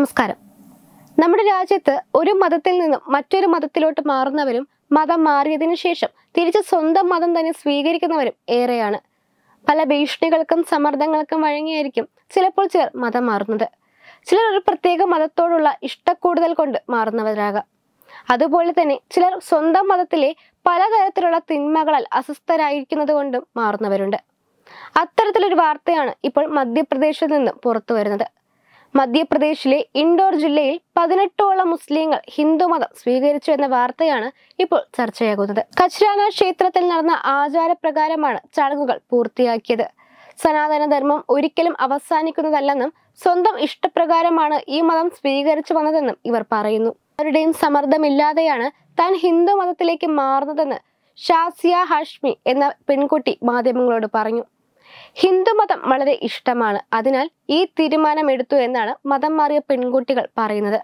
നമസ്കാരം. നമ്മുടെ രാജ്യത്ത് ഒരു മതത്തിൽ നിന്നും മറ്റൊരു മതത്തിലോട്ട് മാറുന്നവരും മതം മാറിയതിനു ശേഷം തിരിച്ച് സ്വന്തം മതം തന്നെ സ്വീകരിക്കുന്നവരും ഏറെയാണ്. പല ഭീഷണികൾക്കും സമ്മർദ്ദങ്ങൾക്കും വഴങ്ങിയായിരിക്കും ചിലപ്പോൾ ചിലർ മതം മാറുന്നത്. ചിലർ ഒരു പ്രത്യേക മതത്തോടുള്ള ഇഷ്ടക്കൂടുതൽ കൊണ്ട് മാറുന്നവരാകാം. അതുപോലെ തന്നെ ചിലർ സ്വന്തം മതത്തിലെ പലതരത്തിലുള്ള തിന്മകളാൽ അസ്വസ്ഥരായിരിക്കുന്നത് കൊണ്ടും മാറുന്നവരുണ്ട്. അത്തരത്തിലൊരു വാർത്തയാണ് ഇപ്പോൾ മധ്യപ്രദേശിൽ നിന്ന് പുറത്തു വരുന്നത്. മധ്യപ്രദേശിലെ ഇൻഡോർ ജില്ലയിൽ 18ഓളം മുസ്ലിങ്ങൾ ഹിന്ദുമതം സ്വീകരിച്ചു എന്ന വാർത്തയാണ് ഇപ്പോൾ ചർച്ചയാകുന്നത്. ഖജ്രാന ക്ഷേത്രത്തിൽ നടന്ന ആചാരപ്രകാരമാണ് ചടങ്ങുകൾ പൂർത്തിയാക്കിയത്. സനാതനധർമ്മം ഒരിക്കലും അവസാനിക്കുന്നതല്ലെന്നും സ്വന്തം ഇഷ്ടപ്രകാരമാണ് ഈ മതം സ്വീകരിച്ചു വന്നതെന്നും ഇവർ പറയുന്നു. ആരുടെയും സമ്മർദ്ദമില്ലാതെയാണ് താൻ ഹിന്ദു മതത്തിലേക്ക് മാറുന്നതെന്ന് ഷാസിയ ഹാഷ്മി എന്ന പെൺകുട്ടി മാധ്യമങ്ങളോട് പറഞ്ഞു. ഹിന്ദുമതം വളരെ ഇഷ്ടമാണ്, അതിനാൽ ഈ തീരുമാനം എടുത്തു എന്നാണ് മതം മാറിയ പെൺകുട്ടികൾ പറയുന്നത്.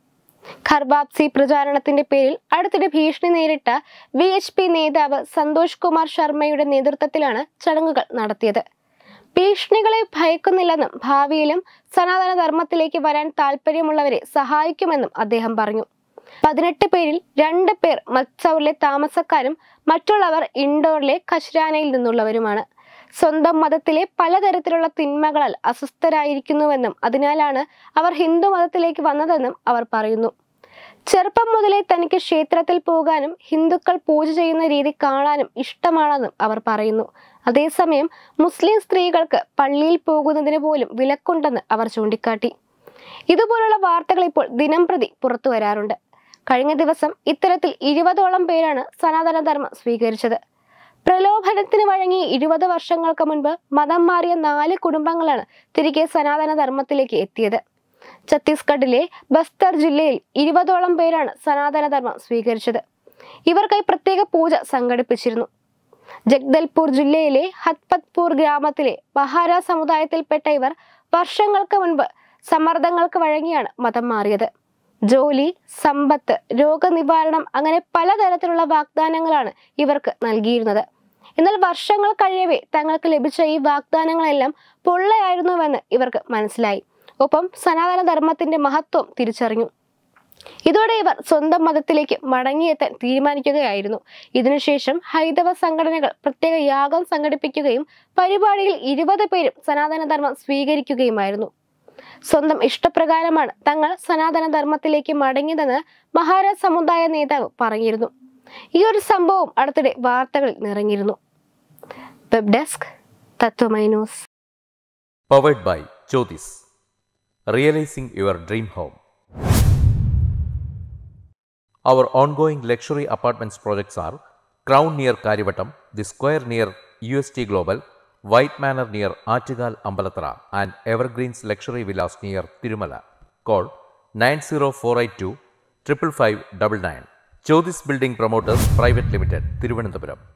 ഖർബാബ്സി പ്രചാരണത്തിന്റെ പേരിൽ അടുത്തിടെ ഭീഷണി നേരിട്ട VHP നേതാവ് സന്തോഷ് കുമാർ ശർമ്മയുടെ നേതൃത്വത്തിലാണ് ചടങ്ങുകൾ നടത്തിയത്. ഭീഷണികളെ ഭയക്കുന്നില്ലെന്നും ഭാവിയിലും സനാതന ധർമ്മത്തിലേക്ക് വരാൻ താല്പര്യമുള്ളവരെ സഹായിക്കുമെന്നും അദ്ദേഹം പറഞ്ഞു. 18 പേരിൽ 2 പേർ മത്സൗറിലെ താമസക്കാരും മറ്റുള്ളവർ ഇൻഡോറിലെ ഖജ്രാനയിൽ നിന്നുള്ളവരുമാണ്. സ്വന്തം മതത്തിലെ പലതരത്തിലുള്ള തിന്മകളാൽ അസ്വസ്ഥരായിരിക്കുന്നുവെന്നും അതിനാലാണ് അവർ ഹിന്ദു മതത്തിലേക്ക് വന്നതെന്നും അവർ പറയുന്നു. ചെറുപ്പം മുതലേ തനിക്ക് ക്ഷേത്രത്തിൽ പോകാനും ഹിന്ദുക്കൾ പൂജ ചെയ്യുന്ന രീതി കാണാനും ഇഷ്ടമാണെന്നും അവർ പറയുന്നു. അതേസമയം മുസ്ലിം സ്ത്രീകൾക്ക് പള്ളിയിൽ പോകുന്നതിന് പോലും വിലക്കുണ്ടെന്ന് അവർ ചൂണ്ടിക്കാട്ടി. ഇതുപോലുള്ള വാർത്തകൾ ഇപ്പോൾ ദിനംപ്രതി പുറത്തു വരാറുണ്ട്. കഴിഞ്ഞ ദിവസം ഇത്തരത്തിൽ 20ഓളം പേരാണ് സനാതനധർമ്മം സ്വീകരിച്ചത്. പ്രലോഭനത്തിന് വഴങ്ങി 20 വർഷങ്ങൾക്ക് മുൻപ് മതം മാറിയ 4 കുടുംബങ്ങളാണ് തിരികെ സനാതന ധർമ്മത്തിലേക്ക് എത്തിയത്. ഛത്തീസ്ഗഡിലെ ബസ്തർ ജില്ലയിൽ 20ഓളം പേരാണ് സനാതനധർമ്മം സ്വീകരിച്ചത്. ഇവർക്കായി പ്രത്യേക പൂജ സംഘടിപ്പിച്ചിരുന്നു. ജഗ്ദൽപൂർ ജില്ലയിലെ ഹത്പത്പൂർ ഗ്രാമത്തിലെ ബഹാര സമുദായത്തിൽപ്പെട്ട ഇവർ വർഷങ്ങൾക്ക് മുൻപ് സമ്മർദ്ദങ്ങൾക്ക് വഴങ്ങിയാണ് മതം മാറിയത്. ജോലി, സമ്പത്ത്, രോഗനിവാരണം അങ്ങനെ പലതരത്തിലുള്ള വാഗ്ദാനങ്ങളാണ് ഇവർക്ക് നൽകിയിരുന്നത്. എന്നാൽ വർഷങ്ങൾ കഴിയവേ തങ്ങൾക്ക് ലഭിച്ച ഈ വാഗ്ദാനങ്ങളെല്ലാം പൊള്ളയായിരുന്നുവെന്ന് ഇവർക്ക് മനസ്സിലായി. ഒപ്പം സനാതന ധർമ്മത്തിന്റെ മഹത്വം തിരിച്ചറിഞ്ഞു. ഇതോടെ ഇവർ സ്വന്തം മതത്തിലേക്ക് മടങ്ങിയെത്താൻ തീരുമാനിക്കുകയായിരുന്നു. ഇതിനുശേഷം ഹൈന്ദവ സംഘടനകൾ പ്രത്യേക യാഗം സംഘടിപ്പിക്കുകയും പരിപാടിയിൽ 20 പേരും സനാതനധർമ്മം സ്വീകരിക്കുകയുമായിരുന്നു. സ്വന്തം ഇഷ്ടപ്രകാരമാണ് തങ്ങൾ സനാതന ധർമ്മത്തിലേക്ക് മടങ്ങിയതെന്ന് മഹാര സമുദായ നേതാവ് പറഞ്ഞിരുന്നു. ഈ ഒരു സംഭവം അടുത്തിടെ വാർത്തകളിൽ നിറഞ്ഞിരുന്നു. Web desk Tatwamayi news. Powered by Jyothis, realising your dream home. Our ongoing luxury apartments projects are Crown near Karivattam, The Square near UST Global, White Manor near Aattugal Ambalathara, and Evergreens Luxury Villas near Tirumala. Call 90482 55599. Jyothis Building Promoters Private Limited, Thiruvananthapuram.